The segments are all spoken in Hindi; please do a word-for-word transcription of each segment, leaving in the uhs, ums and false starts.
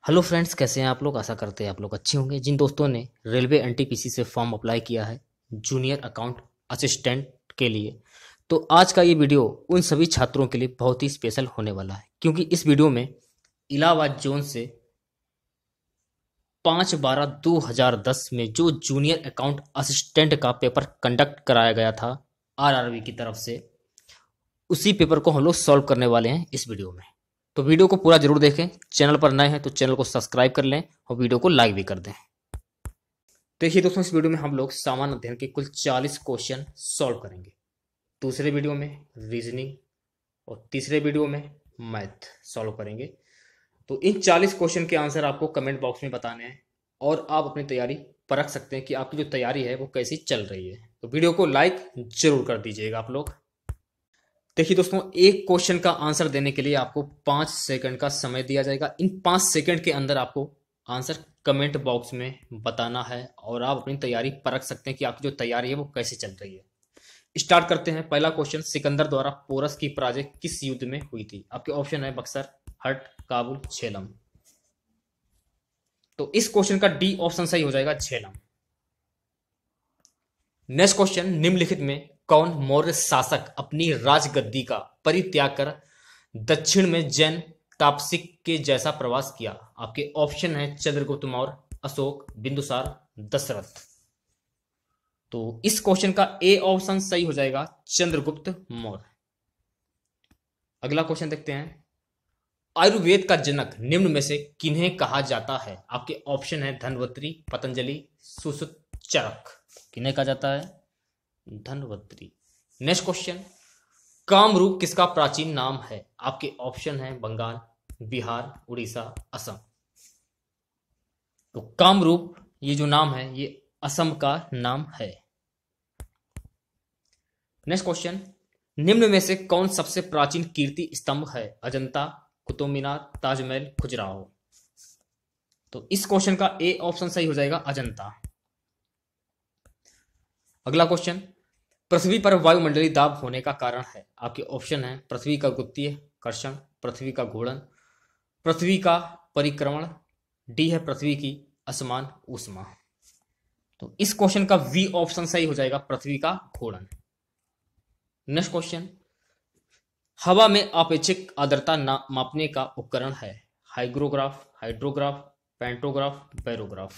हेलो फ्रेंड्स, कैसे हैं आप लोग। आशा करते हैं आप लोग अच्छे होंगे। जिन दोस्तों ने रेलवे एनटीपीसी से फॉर्म अप्लाई किया है जूनियर अकाउंट असिस्टेंट के लिए, तो आज का ये वीडियो उन सभी छात्रों के लिए बहुत ही स्पेशल होने वाला है, क्योंकि इस वीडियो में इलाहाबाद जोन से पाँच बारह दो हज़ार दस में जो जूनियर अकाउंट असिस्टेंट का पेपर कंडक्ट कराया गया था आरआरबी की तरफ से, उसी पेपर को हम लोग सॉल्व करने वाले हैं इस वीडियो में। तो वीडियो को पूरा जरूर देखें। चैनल पर नए हैं तो चैनल को सब्सक्राइब कर लें और वीडियो को लाइक भी कर दें। देखिए दोस्तों, इस वीडियो में हम लोग सामान्य अध्ययन के कुल चालीस क्वेश्चन सॉल्व करेंगे। दूसरे वीडियो में रीजनिंग और तीसरे वीडियो में मैथ सॉल्व करेंगे। तो इन चालीस क्वेश्चन के आंसर आपको कमेंट बॉक्स में बताने हैं और आप अपनी तैयारी परख सकते हैं कि आपकी जो तैयारी है वो कैसी चल रही है। तो वीडियो को लाइक जरूर कर दीजिएगा आप लोग। देखिए दोस्तों, एक क्वेश्चन का आंसर देने के लिए आपको पाँच सेकंड का समय दिया जाएगा। इन पाँच सेकंड के अंदर आपको आंसर कमेंट बॉक्स में बताना है और आप अपनी तैयारी परख सकते हैं कि आपकी जो तैयारी है वो कैसे चल रही है। स्टार्ट करते हैं। पहला क्वेश्चन, सिकंदर द्वारा पोरस की पराजय किस युद्ध में हुई थी? आपके ऑप्शन है बक्सर, हट, काबुल, झेलम। तो इस क्वेश्चन का डी ऑप्शन सही हो जाएगा, झेलम। नेक्स्ट क्वेश्चन, निम्नलिखित में कौन मौर्य शासक अपनी राजगद्दी का परित्याग कर दक्षिण में जैन तापसिक के जैसा प्रवास किया? आपके ऑप्शन है चंद्रगुप्त मौर्य, अशोक, बिंदुसार, दशरथ। तो इस क्वेश्चन का ए ऑप्शन सही हो जाएगा, चंद्रगुप्त मौर्य। अगला क्वेश्चन देखते हैं। आयुर्वेद का जनक निम्न में से किन्हें कहा जाता है? आपके ऑप्शन है धन्वंतरि, पतंजलि, सुश्रुत, चरक। किन्हें कहा जाता है? धन्वंतरि। नेक्स्ट क्वेश्चन, कामरूप किसका प्राचीन नाम है? आपके ऑप्शन है बंगाल, बिहार, उड़ीसा, असम। तो कामरूप ये जो नाम है ये असम का नाम है। नेक्स्ट क्वेश्चन, निम्न में से कौन सबसे प्राचीन कीर्ति स्तंभ है? अजंता, कुतुब मीनार, ताजमहल, खजुराहो। तो इस क्वेश्चन का ए ऑप्शन सही हो जाएगा, अजंता। अगला क्वेश्चन, पृथ्वी पर वायुमंडलीय दाब होने का कारण है? आपके ऑप्शन है पृथ्वी का गुरुत्वीय कर्षण, पृथ्वी का घूर्णन, पृथ्वी का परिक्रमण, डी है पृथ्वी की असमान ऊष्मा। तो इस क्वेश्चन का वी ऑप्शन सही हो जाएगा, पृथ्वी का घूर्णन। नेक्स्ट क्वेश्चन, हवा में आपेक्षिक आर्द्रता मापने का उपकरण है? Hygrograph, hydrograph, pantograph, barograph.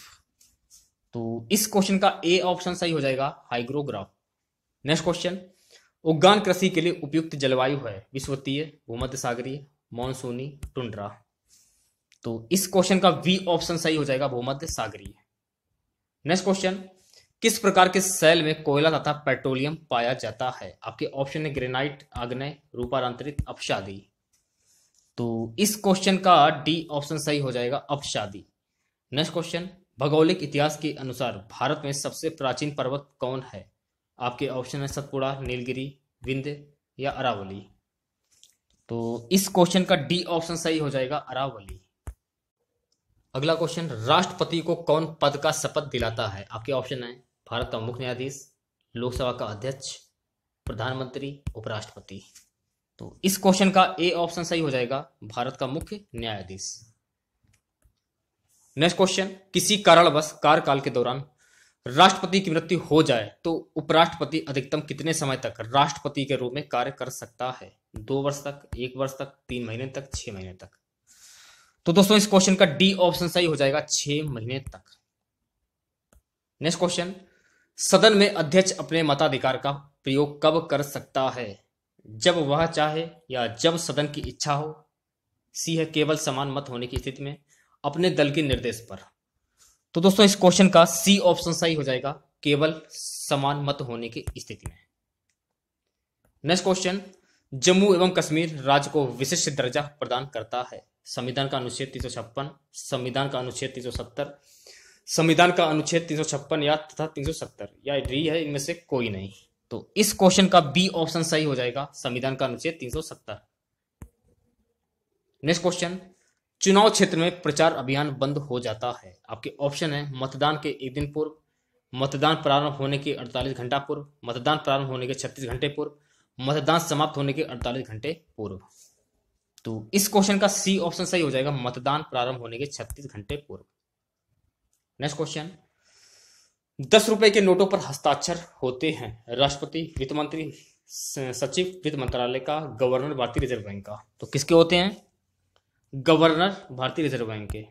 तो इस क्वेश्चन का ए ऑप्शन सही हो जाएगा, हाइग्रोग्राफ। नेक्स्ट क्वेश्चन, उद्यान कृषि के लिए उपयुक्त जलवायु है? विषुवतीय, भूमध्य सागरीय, मानसूनी, टुंड्रा। तो इस क्वेश्चन का वी ऑप्शन सही हो जाएगा, भूमध्य सागरीय। नेक्स्ट क्वेश्चन, किस प्रकार के सेल में कोयला तथा पेट्रोलियम पाया जाता है? आपके ऑप्शन है ग्रेनाइट, आग्नेय, रूपांतरित, अपशादी। तो इस क्वेश्चन का डी ऑप्शन सही हो जाएगा, अपशादी। नेक्स्ट क्वेश्चन, भौगोलिक इतिहास के अनुसार भारत में सबसे प्राचीन पर्वत कौन है? आपके ऑप्शन है सतपुड़ा, नीलगिरी, विंध्य या अरावली। तो इस क्वेश्चन का डी ऑप्शन सही हो जाएगा, अरावली। अगला क्वेश्चन, राष्ट्रपति को कौन पद का शपथ दिलाता है? आपके ऑप्शन है भारत का मुख्य न्यायाधीश, लोकसभा का अध्यक्ष, प्रधानमंत्री, उपराष्ट्रपति। तो इस क्वेश्चन का ए ऑप्शन सही हो जाएगा, भारत का मुख्य न्यायाधीश। नेक्स्ट क्वेश्चन, किसी कारणवश कार्यकाल के दौरान राष्ट्रपति की मृत्यु हो जाए तो उपराष्ट्रपति अधिकतम कितने समय तक राष्ट्रपति के रूप में कार्य कर सकता है? दो वर्ष तक, एक वर्ष तक, तीन महीने तक, छह महीने तक। तो दोस्तों इस क्वेश्चन का डी ऑप्शन सही हो जाएगा, छह महीने तक। नेक्स्ट क्वेश्चन, सदन में अध्यक्ष अपने मताधिकार का प्रयोग कब कर सकता है? जब वह चाहे या जब सदन की इच्छा हो। सी है केवल समान मत होने की स्थिति में, अपने दल के निर्देश पर। तो दोस्तों इस क्वेश्चन का सी ऑप्शन सही हो जाएगा, केवल समान मत होने की स्थिति में। नेक्स्ट क्वेश्चन, जम्मू एवं कश्मीर राज्य को विशिष्ट दर्जा प्रदान करता है? संविधान का अनुच्छेद तीन सौ छप्पन, संविधान का अनुच्छेद तीन सौ सत्तर, संविधान का अनुच्छेद तीन सौ छप्पन या तथा तीन सौ सत्तर या डी है इनमें से कोई नहीं। तो इस क्वेश्चन का बी ऑप्शन सही हो जाएगा, संविधान का अनुच्छेद तीन सौ सत्तर। नेक्स्ट क्वेश्चन, चुनाव क्षेत्र में प्रचार अभियान बंद हो जाता है? आपके ऑप्शन है मतदान के एक दिन पूर्व, मतदान प्रारंभ होने के अड़तालीस घंटा पूर्व, मतदान प्रारंभ होने के छत्तीस घंटे पूर्व, मतदान समाप्त होने के अड़तालीस घंटे पूर्व। तो इस क्वेश्चन का सी ऑप्शन सही हो जाएगा, मतदान प्रारंभ होने के छत्तीस घंटे पूर्व। नेक्स्ट क्वेश्चन, दस रुपए के नोटों पर हस्ताक्षर होते हैं राष्ट्रपति, वित्त मंत्री, सचिव वित्त मंत्रालय का, गवर्नर भारतीय रिजर्व बैंक का। तो किसके होते हैं? गवर्नर भारतीय रिजर्व बैंक के।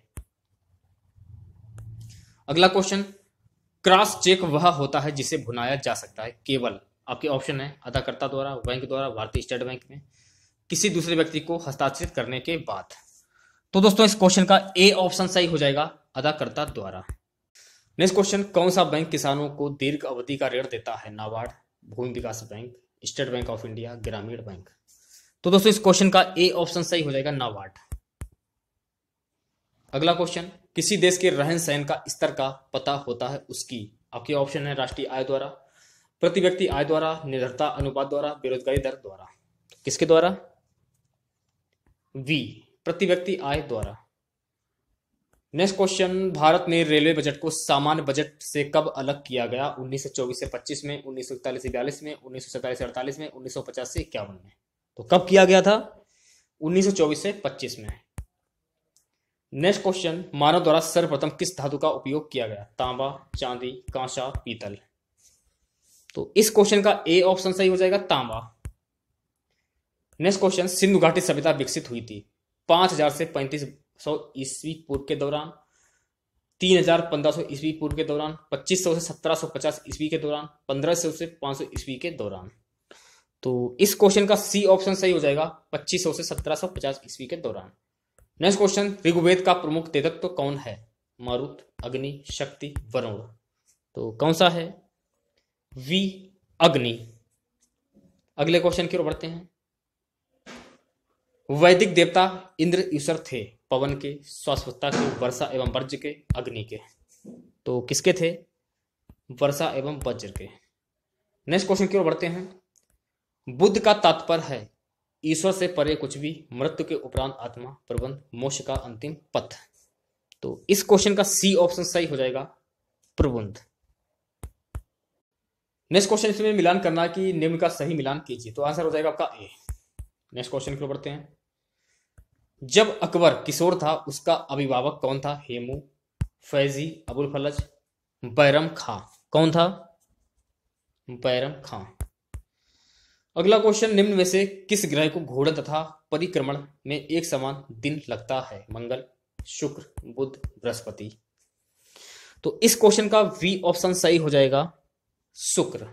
अगला क्वेश्चन, क्रॉस चेक वह होता है जिसे भुनाया जा सकता है केवल, आपके ऑप्शन है अदाकर्ता द्वारा, बैंक द्वारा, भारतीय स्टेट बैंक में, किसी दूसरे व्यक्ति को हस्ताक्षरित करने के बाद। तो दोस्तों इस क्वेश्चन का ए ऑप्शन सही हो जाएगा, अदाकर्ता द्वारा। नेक्स्ट क्वेश्चन, कौन सा बैंक किसानों को दीर्घ अवधि का ऋण देता है? नाबार्ड, भूमि विकास bank, state bank of India, ग्रामीण बैंक। तो दोस्तों इस क्वेश्चन का ए ऑप्शन सही हो जाएगा, नाबार्ड। अगला क्वेश्चन, किसी देश के रहन सहन का स्तर का पता होता है उसकी, आपके ऑप्शन है राष्ट्रीय आय द्वारा, प्रति व्यक्ति आय द्वारा, निर्भरता अनुपात द्वारा, बेरोजगारी दर द्वारा। किसके द्वारा? वी, प्रति व्यक्ति आय द्वारा। नेक्स्ट क्वेश्चन, भारत में रेलवे बजट को सामान्य बजट से कब अलग किया गया? उन्नीस सौ चौबीस से पच्चीस में, उन्नीस सौ इकतालीस से बयालीस में, उन्नीस सौ सैंतालीस से अड़तालीस में, उन्नीस सौ पचास से इक्यावन में। तो कब किया गया था? उन्नीस सौ चौबीस से पच्चीस में। नेक्स्ट क्वेश्चन, मानव द्वारा सर्वप्रथम किस धातु का उपयोग किया गया? तांबा, चांदी, कांसा, पीतल। तो इस क्वेश्चन का ए ऑप्शन सही हो जाएगा, तांबा। नेक्स्ट क्वेश्चन, सिंधु घाटी सभ्यता विकसित हुई थी पांच हजार से पैंतीस सौ ईस्वी पूर्व के दौरान, तीन हजार पंद्रह सौ ईस्वी पूर्व के दौरान, पच्चीस सौ से सत्रह सौ पचास ईस्वी के दौरान, पंद्रह सौ से पांच सौ ईस्वी के दौरान। तो इस क्वेश्चन का सी ऑप्शन सही हो जाएगा, पच्चीस सौ से सत्रह सौ पचास ईस्वी के दौरान। नेक्स्ट क्वेश्चन, ऋग्वेद का प्रमुख देवत्व कौन है? मारुत, अग्नि, शक्ति, वरुण। तो कौन सा है? वी, अग्नि। अगले क्वेश्चन की ओर बढ़ते हैं। वैदिक देवता इंद्र ईश्वर थे पवन के, शाश्वतता के, वर्षा एवं वज्र के, अग्नि के। तो किसके थे? वर्षा एवं वज्र के। नेक्स्ट क्वेश्चन की ओर बढ़ते हैं। बुद्ध का तात्पर्य है ईश्वर से परे कुछ भी, मृत्यु के उपरांत आत्मा, प्रबंध, मोक्ष का अंतिम पथ। तो इस क्वेश्चन का सी ऑप्शन सही हो जाएगा, प्रबंध। नेक्स्ट क्वेश्चन, इसमें मिलान करना कि निम्न का सही मिलान कीजिए। तो आंसर हो जाएगा आपका ए। नेक्स्ट क्वेश्चन की ओर बढ़ते हैं। जब अकबर किशोर था उसका अभिभावक कौन था? हेमू, फैजी, अबुल फलज, बैरम खां। कौन था? बैरम खां। अगला क्वेश्चन, निम्न में से किस ग्रह को घूर्णन तथा परिक्रमण में एक समान दिन लगता है? मंगल, शुक्र, बुध, बृहस्पति। तो इस क्वेश्चन का वी ऑप्शन सही हो जाएगा, शुक्र।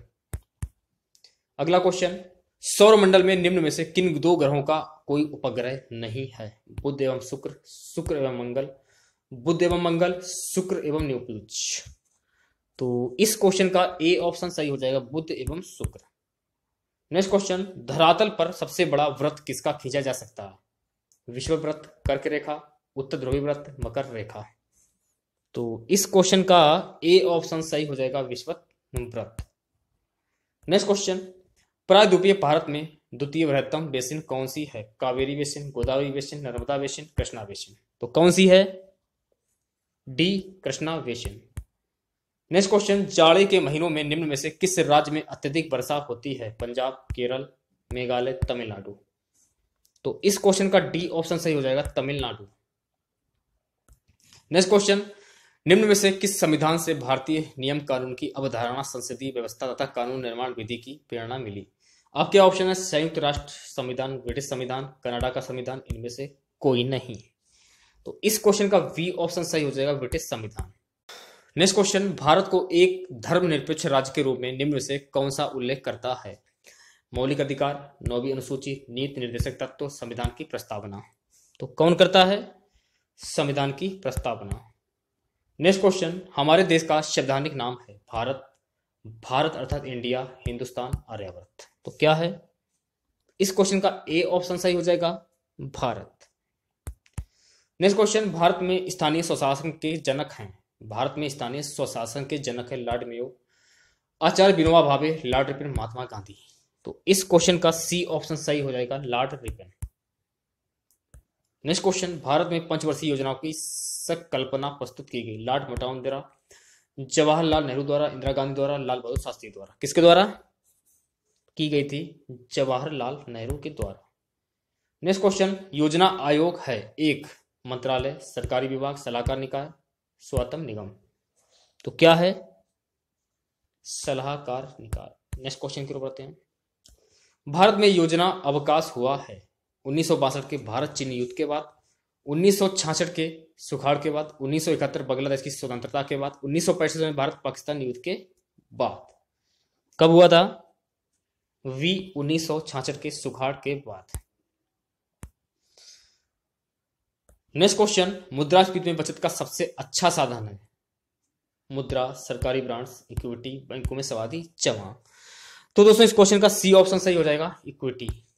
अगला क्वेश्चन, सौरमंडल में निम्न में से किन दो ग्रहों का कोई उपग्रह नहीं है? बुध एवं शुक्र, शुक्र एवं मंगल, बुध एवं मंगल, शुक्र एवं न्यूप्लूज। तो इस क्वेश्चन का ए ऑप्शन सही हो जाएगा, बुध एवं शुक्र। नेक्स्ट क्वेश्चन, धरातल पर सबसे बड़ा व्रत किसका खींचा जा सकता है? विश्व व्रत, कर्क रेखा, उत्तर ध्रुवी व्रत, मकर रेखा। तो इस क्वेश्चन का ए ऑप्शन सही हो जाएगा, विश्व व्रत। नेक्स्ट क्वेश्चन, प्रायद्वीपीय भारत में द्वितीय बृहत्तम बेसिन कौन सी है? Kaveri basin, Godavari basin, Narmada basin, Krishna basin. तो कौन सी है? D, Krishna basin. Next question, जाड़े के महीनों में निम्न में से किस राज्य में अत्यधिक वर्षा होती है? पंजाब, केरल, मेघालय, तमिलनाडु। तो इस क्वेश्चन का डी ऑप्शन सही हो जाएगा, तमिलनाडु। नेक्स्ट क्वेश्चन, निम्न में से किस संविधान से भारतीय नियम कानून की अवधारणा, संसदीय व्यवस्था तथा कानून निर्माण विधि की प्रेरणा मिली? आपके ऑप्शन है संयुक्त राष्ट्र संविधान, ब्रिटिश संविधान, कनाडा का संविधान, इनमें से कोई नहीं। तो इस क्वेश्चन का वी ऑप्शन सही हो जाएगा, ब्रिटिश संविधान। नेक्स्ट क्वेश्चन, भारत को एक धर्मनिरपेक्ष राज्य के रूप में निम्न में से कौन सा उल्लेख करता है? मौलिक अधिकार, नौवीं अनुसूची, नीति निर्देशक तत्व, संविधान की प्रस्तावना। तो कौन करता है? संविधान की प्रस्तावना। नेक्स्ट क्वेश्चन, हमारे देश का संवैधानिक नाम है भारत, भारत अर्थात इंडिया, हिंदुस्तान, आर्यावर्त। तो क्या है? इस क्वेश्चन का ए ऑप्शन सही हो जाएगा, भारत। नेक्स्ट क्वेश्चन, भारत में स्थानीय स्वशासन के जनक हैं। भारत में स्थानीय स्वशासन के जनक है लॉर्ड मेयो, आचार्य विनोबा भावे, लॉर्ड रिपन, महात्मा गांधी। तो इस क्वेश्चन का सी ऑप्शन सही हो जाएगा, Lord Ripon. Next question, Bharat में पंचवर्षीय योजनाओं की संकल्पना प्रस्तुत की गई। लॉर्ड माउंटबेटन द्वारा, जवाहरलाल नेहरू द्वारा, इंदिरा गांधी द्वारा, लाल बहादुर शास्त्री द्वारा। किसके द्वारा की गई थी? जवाहरलाल नेहरू के द्वारा। नेक्स्ट क्वेश्चन, योजना आयोग है एक मंत्रालय, सरकारी विभाग, सलाहकार निकाय, स्वायत्त निगम। तो क्या है? सलाहकार निकाय। नेक्स्ट क्वेश्चन की ओर बढ़ते हैं। भारत में योजना अवकाश हुआ है उन्नीस सौ बासठ के भारत चीन युद्ध के बाद, उन्नीस सौ छियासठ के सुखाड़ के बाद, उन्नीस सौ इकहत्तर बांग्लादेश की स्वतंत्रता के बाद, उन्नीस सौ पैंसठ में भारत पाकिस्तान युद्ध के बाद। कब हुआ था? वी उन्नीस सौ छियासठ के सुखाड़ के बाद। नेक्स्ट क्वेश्चन, मुद्रास्फीति में बचत का सबसे अच्छा साधन है मुद्रा, सरकारी ब्रांड्स, इक्विटी, बैंकों में सावधि जमा। तो दोस्तों इस क्वेश्चन का सी ऑप्शन सही हो जाएगा, इक्विटी।